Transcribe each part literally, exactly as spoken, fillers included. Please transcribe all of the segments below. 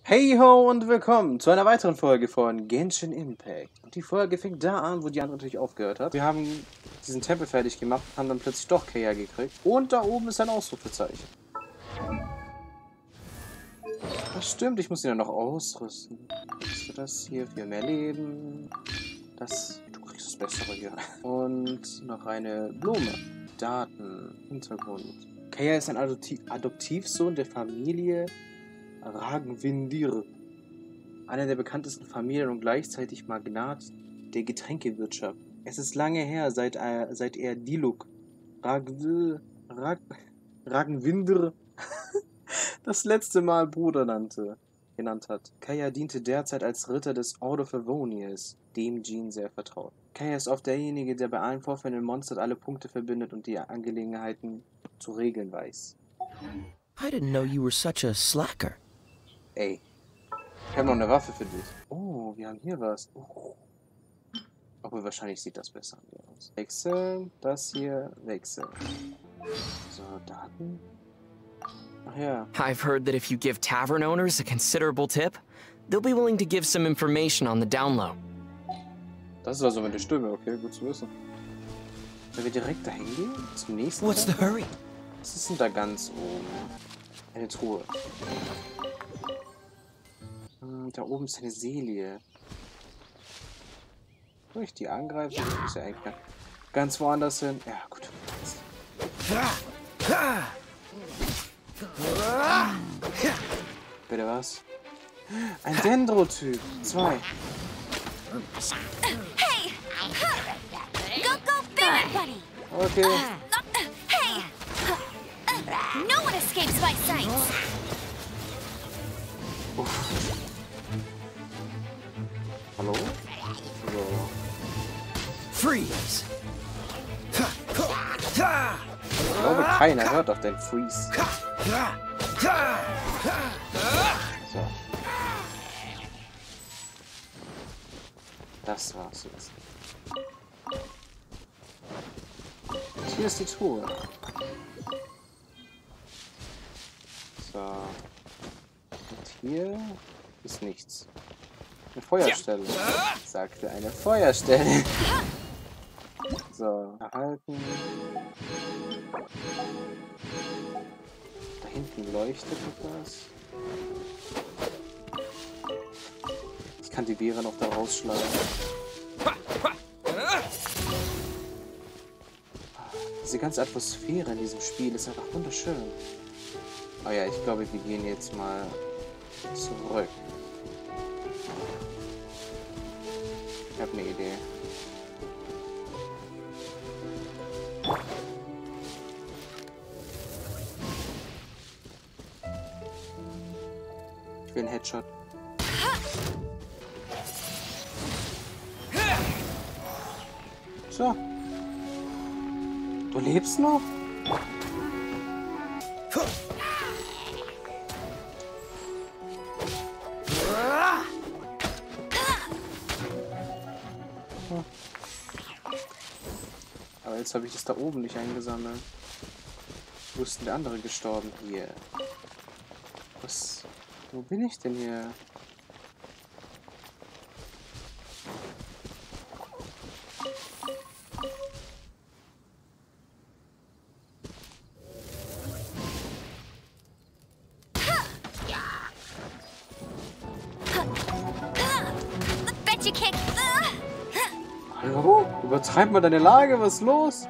Hey ho und willkommen zu einer weiteren Folge von Genshin Impact. Und die Folge fängt da an, wo die andere natürlich aufgehört hat. Wir haben diesen Tempel fertig gemacht, haben dann plötzlich doch Kaeya gekriegt. Und da oben ist ein Ausrufezeichen. Das stimmt, ich muss ihn dann noch ausrüsten. Hast du das hier für mehr Leben? Das, du kriegst das Bessere hier. Und noch eine Blume. Daten, Hintergrund. Kaeya ist ein Adopti- Adoptivsohn der Familie Ragvindir, einer der bekanntesten Familien und gleichzeitig Magnat der Getränkewirtschaft. Es ist lange her, seit er, seit er Diluc Ragv, Rag, Ragvindir das letzte Mal Bruder nannte, genannt hat. Kaeya diente derzeit als Ritter des Order Favonius, dem Jean sehr vertraut. Kaeya ist oft derjenige, der bei allen Vorfällen in Mondstadt alle Punkte verbindet und die Angelegenheiten zu regeln weiß. I didn't know you were such a slacker. Ey, ich habe noch eine Waffe für dich. Oh, wir haben hier was. Oh. Obwohl, wahrscheinlich sieht das besser aus. Wechseln, das hier, wechseln. So, Daten. Ach ja. I've heard that if you give tavern owners a considerable tip, they'll be willing to give some information on the down low. Das ist also meine Stimme, okay, gut zu wissen. Sollen wir direkt dahin gehen? Zum nächsten? What's the hurry? Was ist denn da ganz oben? Eine Truhe. Hm, da oben ist eine Selie. Soll ich die angreifen? Ja. Ist ja eigentlich ganz woanders hin. Ja, gut. Bitte was? Ein Dendro-Typ. Zwei. Hey! Go, go, big buddy! Okay. Hey! No one escapes my sight! Uff. Hallo? So. Freeze! Ich glaube, keiner hört auf den Freeze. So. Das war's jetzt. Und hier ist die Truhe. So. Und hier ist nichts. Eine Feuerstelle. Sagte eine Feuerstelle. So, erhalten. Da hinten leuchtet etwas. Ich kann die Beere noch da rausschlagen. Diese ganze Atmosphäre in diesem Spiel ist einfach wunderschön. Oh ja, ich glaube, wir gehen jetzt mal zurück. Ich habe eine Idee. Ich will einen Headshot. So. Du lebst noch? Aber jetzt habe ich das da oben nicht eingesammelt. Wo ist denn der andere gestorben? Hier. Was? Wo bin ich denn hier? Bet you can't. Hallo? Übertreib mal deine Lage, was ist los?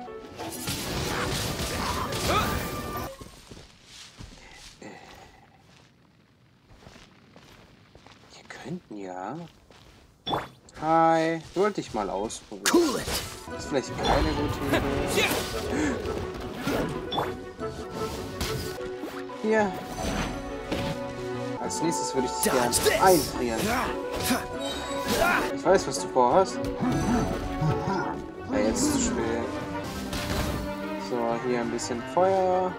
Wir könnten ja... Hi, wollte ich mal ausprobieren. Cool it! Das ist vielleicht keine gute Idee. Hier. Als nächstes würde ich dich gerne einfrieren. Ich weiß, was du vorhast. Ja, jetzt ist es zu spät. So, hier ein bisschen Feuer.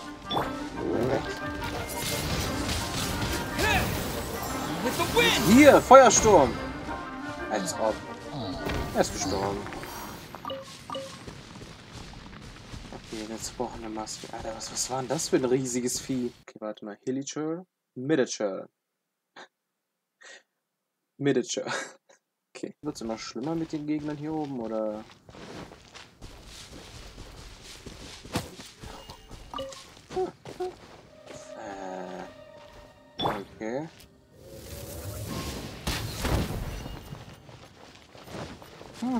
Hier, Feuersturm. Als ob. Er ist gestorben. Okay, jetzt brauchen wir eine Maske. Alter, was, was war denn das für ein riesiges Vieh? Okay, warte mal. Hilichurl, Miniature. Miniature. Okay. Wird es immer schlimmer mit den Gegnern hier oben, oder? Äh. Okay. Hm.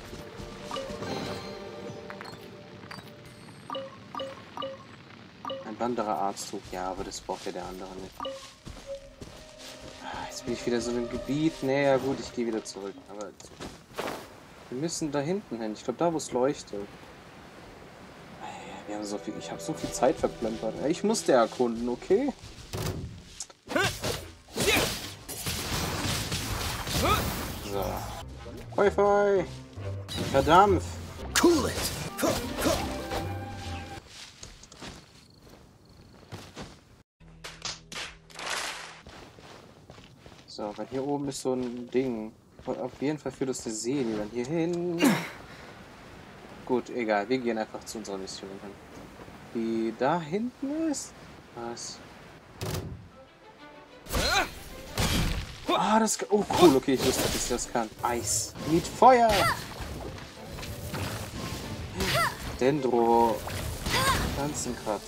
Ein wanderer Arzttuch. Ja, aber das braucht ja der andere nicht. Jetzt bin ich wieder so im Gebiet. Naja, gut, ich gehe wieder zurück. Aber wir müssen da hinten hin. Ich glaube, da, wo es leuchtet. Wir haben so viel. Ich habe so viel Zeit verplempert. Ich musste erkunden, okay? So. Hoi, hoi. Verdampf. Cool it. So, weil hier oben ist so ein Ding. Auf jeden Fall führt das eine Seele dann hier hin. Gut, egal. Wir gehen einfach zu unserer Mission hin. Die da hinten ist? Was? Ah, das... Oh, cool. Okay, ich wusste, dass ich das kann. Eis. Mit Feuer. Dendro. Pflanzenkraft.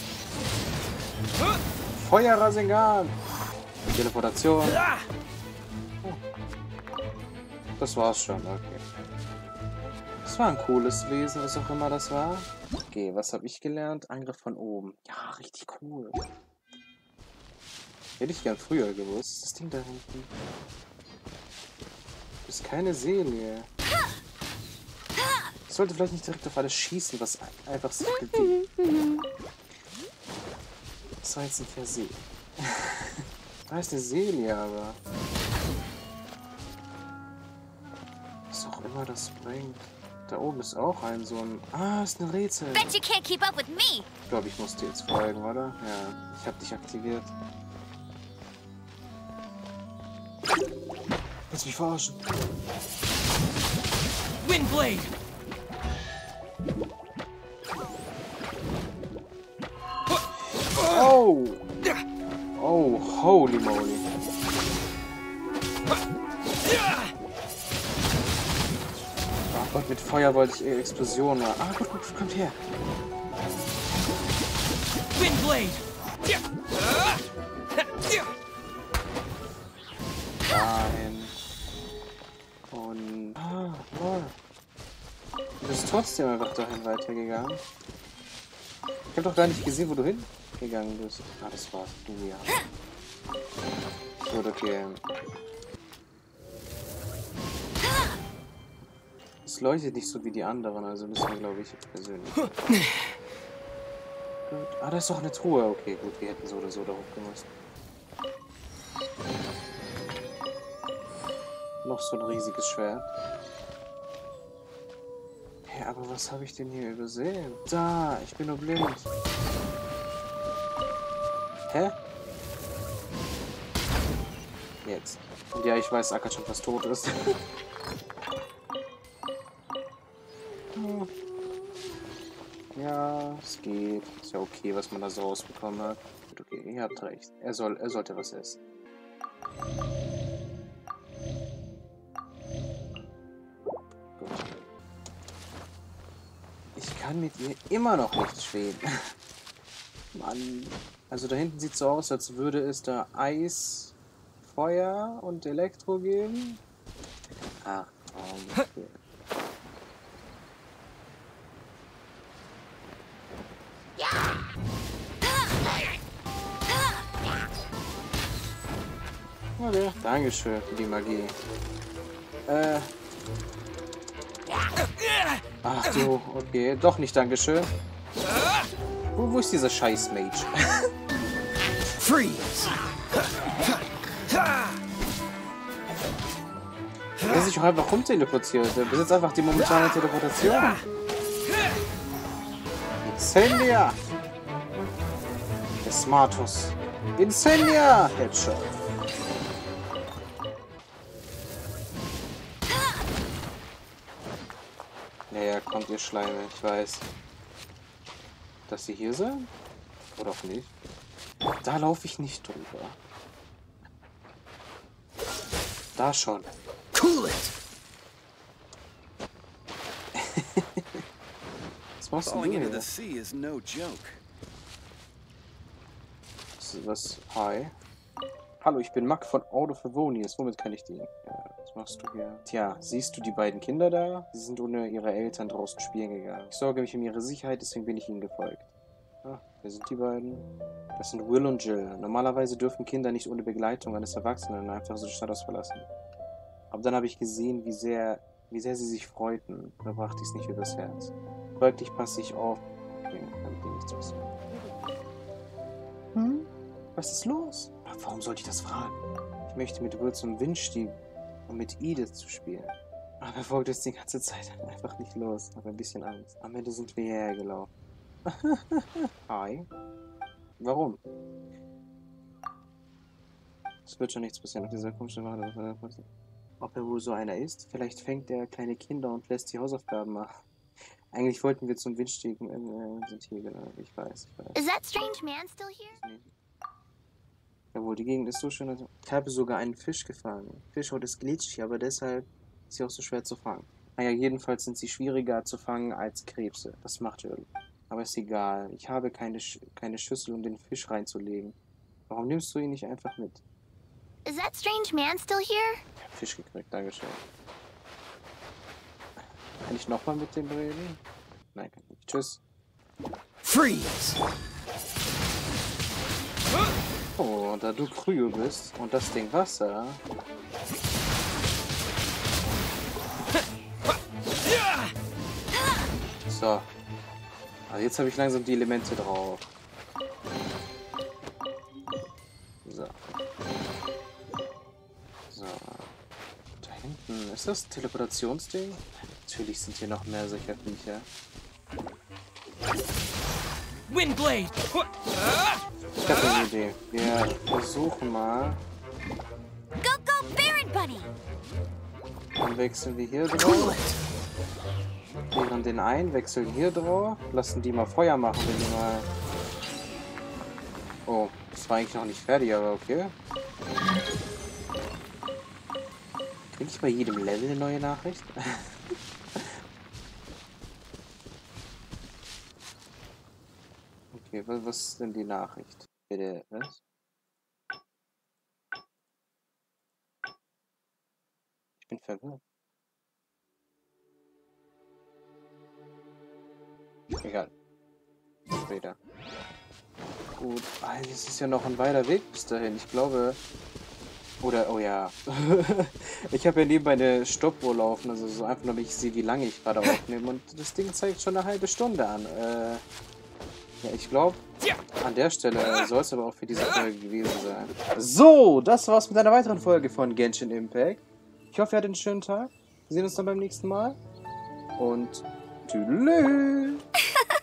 Feuer Rasengan. Teleportation. Oh. Das war's schon, okay. Das war ein cooles Wesen, was auch immer das war. Okay, was habe ich gelernt? Angriff von oben. Ja, richtig cool. Hätte ich gern früher gewusst. Das Ding da hinten. Das ist keine Seele. Ich sollte vielleicht nicht direkt auf alles schießen, was einfach sich bewegt. Das war jetzt ein Versehen. Da ist eine Seele, aber... Was auch immer das bringt. Da oben ist auch ein so ein... Ah, ist ein Rätsel. Bet you can't keep up with me. Ich glaube, ich muss dir jetzt folgen, oder? Ja, ich habe dich aktiviert. Willst mich verarschen? Windblade. Oh! Oh, holy moly. Oh Gott, mit Feuer wollte ich Explosionen machen. Ah, gut, gut, kommt her. Windblade. Nein. Und... Ah, lol. Du bist trotzdem einfach dahin weitergegangen. Ich habe doch gar nicht gesehen, wo du hingegangen bist. Ah, das war's. Du, ja. Gut, okay. Es leuchtet nicht so wie die anderen, also müssen wir, glaube ich, persönlich. Gut. Ah, da ist doch eine Truhe. Okay, gut, wir hätten so oder so da hochgemusst. Noch so ein riesiges Schwert. Hä, hey, aber was habe ich denn hier übersehen? Da, ich bin nur blind. Hä? Jetzt. Und ja, ich weiß, Acker schon fast tot ist. Ja, es geht. Ist ja okay, was man da so rausbekommen hat. Gut, okay, ihr habt recht. Er soll, er sollte was essen. Gut. Ich kann mit ihr immer noch nicht schweben. Mann. Also da hinten sieht es so aus, als würde es da Eis, Feuer und Elektro geben. Ach, oh, okay. Okay, Dankeschön für die Magie. Äh. Ach du, okay. Doch nicht Dankeschön. Wo, wo ist dieser scheiß Mage? Freeze. Der sich auch einfach rumteleportiert. Der besitzt einfach die momentane Teleportation. Incendia! Der Smartus. Incendia! Headshot. Naja, kommt ihr Schleime, ich weiß. Dass sie hier sind? Oder auch nicht? Da laufe ich nicht drüber. Da schon. Cool it. Was machst du Falling into hier? the sea is no joke. Was, was? Hi. Hallo, ich bin Mack von Ordo Favonius. Womit kann ich dienen? Ja, was machst du hier? Tja, siehst du die beiden Kinder da? Sie sind ohne ihre Eltern draußen spielen gegangen. Ich sorge mich um ihre Sicherheit, deswegen bin ich ihnen gefolgt. Ah, wer sind die beiden? Das sind Will und Jill. Normalerweise dürfen Kinder nicht ohne Begleitung eines Erwachsenen einfach so die Stadt verlassen. Aber dann habe ich gesehen, wie sehr, wie sehr sie sich freuten. Da brachte ich es nicht übers Herz. Folglich passe ich auf. Okay, damit dir nichts passiert. Hm? Was ist los? Warum sollte ich das fragen? Ich möchte mit Will zum Windstieg, um mit Edith zu spielen. Aber er folgt jetzt die ganze Zeit einfach nicht los. Ich habe ein bisschen Angst. Am Ende sind wir hierher gelaufen. Hi. Warum? Es wird schon nichts passieren auf dieser komischen Ware. Ob er wohl so einer ist? Vielleicht fängt er kleine Kinder und lässt die Hausaufgaben machen. Eigentlich wollten wir zum Windstieg. Äh, sind hier genau. Ich weiß, ich weiß. Is that strange man still here? Jawohl, die Gegend ist so schön. Also ich habe sogar einen Fisch gefangen. Fischhaut ist glitschig, aber deshalb ist sie auch so schwer zu fangen. Naja, jedenfalls sind sie schwieriger zu fangen als Krebse. Das macht Öl. Aber ist egal. Ich habe keine, Sch keine Schüssel, um den Fisch reinzulegen. Warum nimmst du ihn nicht einfach mit? Is that strange man still here? Fisch gekriegt, Dankeschön. Kann ich nochmal mit dem reden? Nein, kann ich nicht. Tschüss. Freeze. Oh, und da du Kryo bist und das Ding Wasser. So. Also jetzt habe ich langsam die Elemente drauf. So. So. Da hinten. Ist das ein Teleportationsding? Natürlich sind hier noch mehr solcher Viecher. Windblade. Ich habe eine Idee. Wir versuchen mal. Go, go, Baron Bunny! Dann wechseln wir hier drauf. Während den einen, wechseln hier drauf. Lassen die mal Feuer machen, wenn die mal... Oh, das war eigentlich noch nicht fertig, aber okay. Krieg ich bei jedem Level eine neue Nachricht? Okay, was ist denn die Nachricht? Bitte, was? Ich bin verwirrt. Egal. Später. Gut. Alter, es ist ja noch ein weiter Weg bis dahin. Ich glaube... Oder, oh ja. Ich habe ja nebenbei eine Stoppuhr laufen. Also so einfach nur, damit ich sehe, wie lange ich gerade aufnehme. Und das Ding zeigt schon eine halbe Stunde an. Äh, ja, ich glaube, an der Stelle soll es aber auch für diese Folge gewesen sein. So, das war's mit einer weiteren Folge von Genshin Impact. Ich hoffe, ihr hattet einen schönen Tag. Wir sehen uns dann beim nächsten Mal. Und tschüss.